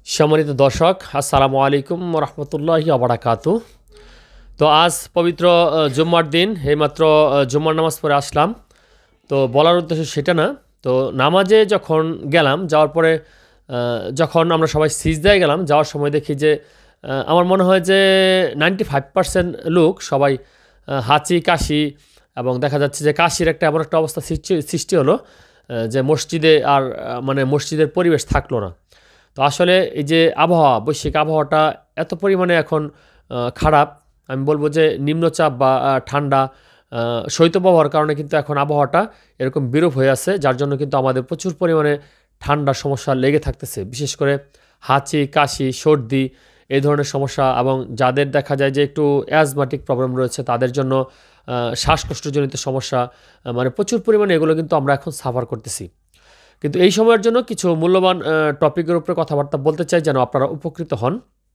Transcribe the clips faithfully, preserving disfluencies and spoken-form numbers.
সম্মানিত দর্শক, আসসালামু আলাইকুম রহমতুল্লাহি আবরাকাতু। তো আজ পবিত্র জুম্মার দিন, এইমাত্র জুম্মার নামাজ পড়ে আসলাম। তো বলার উদ্দেশ্য সেটা না, তো নামাজে যখন গেলাম, যাওয়ার পরে যখন আমরা সবাই সিজদায় গেলাম, যাওয়ার সময় দেখি যে আমার মনে হয় যে নাইনটি ফাইভ পার্সেন্ট লোক সবাই হাঁচি কাশি, এবং দেখা যাচ্ছে যে কাশির একটা এমন একটা অবস্থা সৃষ্টি সৃষ্টি হলো যে মসজিদে আর মানে মসজিদের পরিবেশ থাকলো না। তো আসলে এই যে আবহাওয়া, বৈশ্বিক আবহাওয়াটা এত পরিমাণে এখন খারাপ, আমি বলবো যে নিম্নচাপ বা ঠান্ডা শৈত্যপ্রবাহের কারণে কিন্তু এখন আবহাওয়াটা এরকম বিরূপ হয়ে আছে, যার জন্য কিন্তু আমাদের প্রচুর পরিমাণে ঠান্ডার সমস্যা লেগে থাকতেছে। বিশেষ করে হাঁচি কাশি সর্দি এই ধরনের সমস্যা, এবং যাদের দেখা যায় যে একটু অ্যাজমাটিক প্রবলেম রয়েছে তাদের জন্য শ্বাসকষ্টজনিত সমস্যা, মানে প্রচুর পরিমাণে এগুলো কিন্তু আমরা এখন সাফার করতেছি। কিন্তু এই সময়ের জন্য কিছু মূল্যবান টপিকের উপরে কথাবার্তা বলতে চাই যেন আপনারা উপকৃত হন।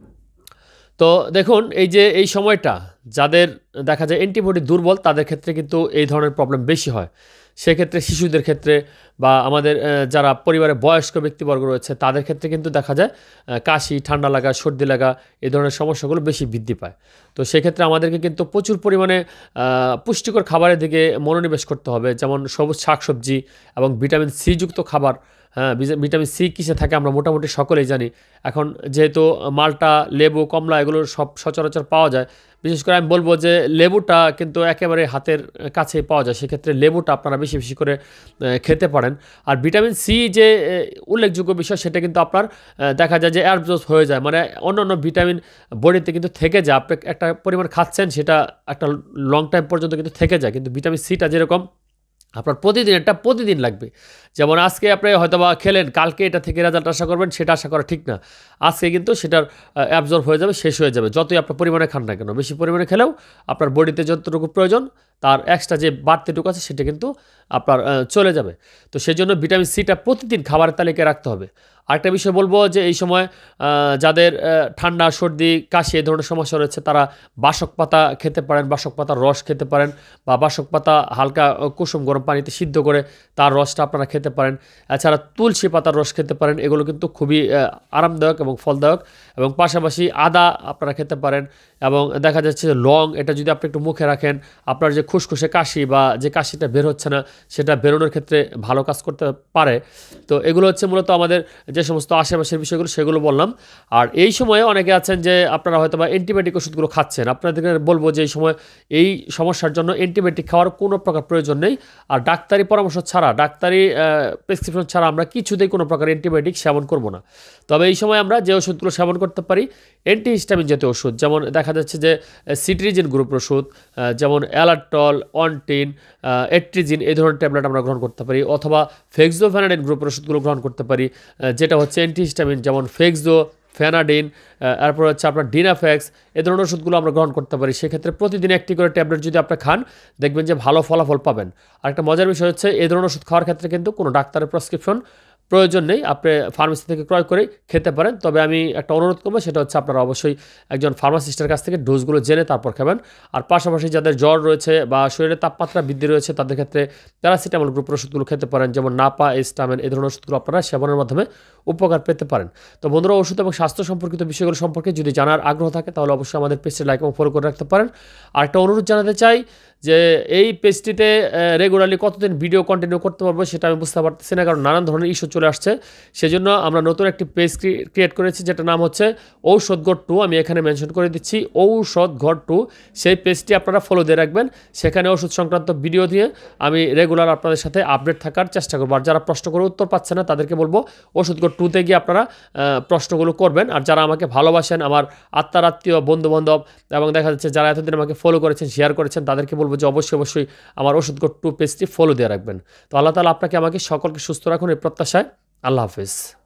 তো দেখুন, এই যে এই সময়টা যাদের দেখা যায় অ্যান্টিবডি দুর্বল, তাদের ক্ষেত্রে কিন্তু এই ধরনের প্রবলেম বেশি হয়। সেক্ষেত্রে শিশুদের ক্ষেত্রে বা আমাদের যারা পরিবারে বয়স্ক ব্যক্তিবর্গ রয়েছে তাদের ক্ষেত্রে কিন্তু দেখা যায় কাশি, ঠান্ডা লাগা, সর্দি লাগা এই ধরনের সমস্যাগুলো বেশি বৃদ্ধি পায়। তো সেক্ষেত্রে আমাদেরকে কিন্তু প্রচুর পরিমাণে পুষ্টিকর খাবারের দিকে মনোনিবেশ করতে হবে, যেমন সবুজ শাকসবজি এবং ভিটামিন সি যুক্ত খাবার। হ্যাঁ, ভিটামিন সি কিসে থাকে আমরা মোটামুটি সকলেই জানি। এখন যেহেতু মাল্টা, লেবু, কমলা এগুলো সব সচরাচর পাওয়া যায়, বিশেষ করে আমি বলবো যে লেবুটা কিন্তু একেবারে হাতের কাছেই পাওয়া যায়, সেক্ষেত্রে লেবুটা আপনারা বেশি বেশি করে খেতে পারেন। আর ভিটামিন সি যে উল্লেখযোগ্য বিষয়, সেটা কিন্তু আপনার দেখা যায় যে অ্যাবজর্ব হয়ে যায়, মানে অন্য অন্য ভিটামিন বডিতে কিন্তু থেকে যায়। আপনি একটা পরিমাণ খাচ্ছেন, সেটা একটা লং টাইম পর্যন্ত কিন্তু থেকে যায়। কিন্তু ভিটামিন সিটা যেরকম আপনার প্রতিদিন একটা প্রতিদিন লাগবে। যেমন আজকে আপনি হয়তো বা খেলেন, কালকে এটা থেকে রেজাল্ট আশা করবেন, সেটা আশা করা ঠিক না। আজকে কিন্তু সেটার অ্যাবজর্ব হয়ে যাবে, শেষ হয়ে যাবে, যতই আপনার পরিমাণে খান না কেন। বেশি পরিমাণে খেলেও আপনার বডিতে যতটুকু প্রয়োজন তার এক্সট্রা যে বাড়তিটুকু আছে সেটা কিন্তু আপনার চলে যাবে। তো সেই জন্য ভিটামিন সিটা প্রতিদিন খাবারের তালিকায় রাখতে হবে। আরেকটা বিষয় বলবো যে এই সময় যাদের ঠান্ডা সর্দি কাশি এই ধরনের সমস্যা রয়েছে, তারা বাসক পাতা খেতে পারেন, বাসক পাতার রস খেতে পারেন, বা বাসক পাতা হালকা কুসুম গরম পানিতে সিদ্ধ করে তার রসটা আপনারা খেতে পারেন। এছাড়া তুলসী পাতার রস খেতে পারেন, এগুলো কিন্তু খুবই আরামদায়ক এবং ফলদায়ক। এবং পাশাপাশি আদা আপনারা খেতে পারেন, এবং দেখা যাচ্ছে যে লং, এটা যদি আপনি একটু মুখে রাখেন, আপনার যে খুসখুসে কাশি বা যে কাশিটা বের হচ্ছে না সেটা বেরোনোর ক্ষেত্রে ভালো কাজ করতে পারে। তো এগুলো হচ্ছে মূলত আমাদের যে সমস্ত আশেপাশের বিষয়গুলো সেগুলো বললাম। আর এই সময়ে অনেকে আছেন যে আপনারা হয়তো বা অ্যান্টিবায়োটিক ওষুধগুলো খাচ্ছেন, আপনাদেরকে বলবো যে এই সময় এই সমস্যার জন্য অ্যান্টিবায়োটিক খাওয়ার কোনো প্রকার প্রয়োজন নেই। আর ডাক্তারি পরামর্শ ছাড়া, ডাক্তারি প্রেসক্রিপশন ছাড়া আমরা কিছুতেই কোনো প্রকার অ্যান্টিবায়োটিক সেবন করব না। তবে এই সময় আমরা যে ওষুধগুলো সেবন করতে পারি, অ্যান্টিহিস্টামিন জাতীয় ওষুধ, যেমন দেখা যাচ্ছে যে সিট্রিজিন গ্রুপের ওষুধ, যেমন অ্যালাটল, অনটিন, এট্রিজিন এই ধরনের ট্যাবলেট আমরা গ্রহণ করতে পারি, অথবা ফেক্সোফেনাডিন গ্রুপের ওষুধগুলো গ্রহণ করতে পারি, যেটা হচ্ছে অ্যান্টিহিস্টামিন, যেমন ফেক্সো, ফেনাডিন, এরপর হচ্ছে আপনার ডিনাফ্যাক্স এই ধরনের ওষুধগুলো আমরা গ্রহণ করতে পারি। সেক্ষেত্রে প্রতিদিন একটি করে ট্যাবলেট যদি আপনি খান, দেখবেন যে ভালো ফলাফল পাবেন। আর একটা মজার বিষয় হচ্ছে, এই ধরনের ওষুধ খাওয়ার ক্ষেত্রে কিন্তু কোনো ডাক্তারের প্রেসক্রিপশন প্রয়োজন নেই, আপনি ফার্মেসি থেকে ক্রয় করে খেতে পারেন। তবে আমি একটা অনুরোধ করবো, সেটা হচ্ছে আপনারা অবশ্যই একজন ফার্মাসিস্টের কাছ থেকে ডোজগুলো জেনে তারপর খাবেন। আর পাশাপাশি যাদের জ্বর রয়েছে বা শরীরে তাপমাত্রা বৃদ্ধি রয়েছে, তাদের ক্ষেত্রে প্যারাসিটামল গ্রুপের ওষুধগুলো খেতে পারেন, যেমন নাপা, এস্টামেন এই ধরনের ওষুধগুলো আপনারা সেবনের মাধ্যমে উপকার পেতে পারেন। তো বন্ধুরা, ওষুধ এবং স্বাস্থ্য সম্পর্কিত বিষয়গুলো সম্পর্কে যদি জানার আগ্রহ থাকে, তাহলে অবশ্যই আমাদের পেজটি লাইক এবং ফলো করে রাখতে পারেন। আর একটা অনুরোধ জানাতে চাই যে এই পেজটিতে রেগুলারলি কতদিন ভিডিও কন্টিনিউ করতে পারবো সেটা আমি বুঝতে পারতেছি না, কারণ নানান ধরনের ইস্যু চলে আসছে। সেজন্য আমরা নতুন একটি পেজ ক্রিয়েট করেছি, যেটার নাম হচ্ছে ঔষধ ঘর টু। আমি এখানে মেনশন করে দিচ্ছি ঔষধ ঘর টু। সেই পেজটি আপনারা ফলো দিয়ে রাখবেন। সেখানে ওষুধ সংক্রান্ত ভিডিও দিয়ে আমি রেগুলার আপনাদের সাথে আপডেট থাকার চেষ্টা করবো। আর যারা প্রশ্ন করে উত্তর পাচ্ছে না, তাদেরকে বলবো ওষুধ ঘর টুতে গিয়ে আপনারা প্রশ্নগুলো করবেন। আর যারা আমাকে ভালোবাসেন, আমার আত্মার আত্মীয়, বন্ধুবান্ধব, এবং দেখা যাচ্ছে যারা এতদিন আমাকে ফলো করেছেন, শেয়ার করেছেন, তাদেরকে বলবো যে অবশ্যই অবশ্যই আমার ওষুধ ঘর টু পেজটি ফলো দিয়ে রাখবেন। তো আল্লাহ তাআলা আপনাকে আমাকে সকলকে সুস্থ রাখুন এই প্রত্যাশায়। আল্লাহ হাফেজ।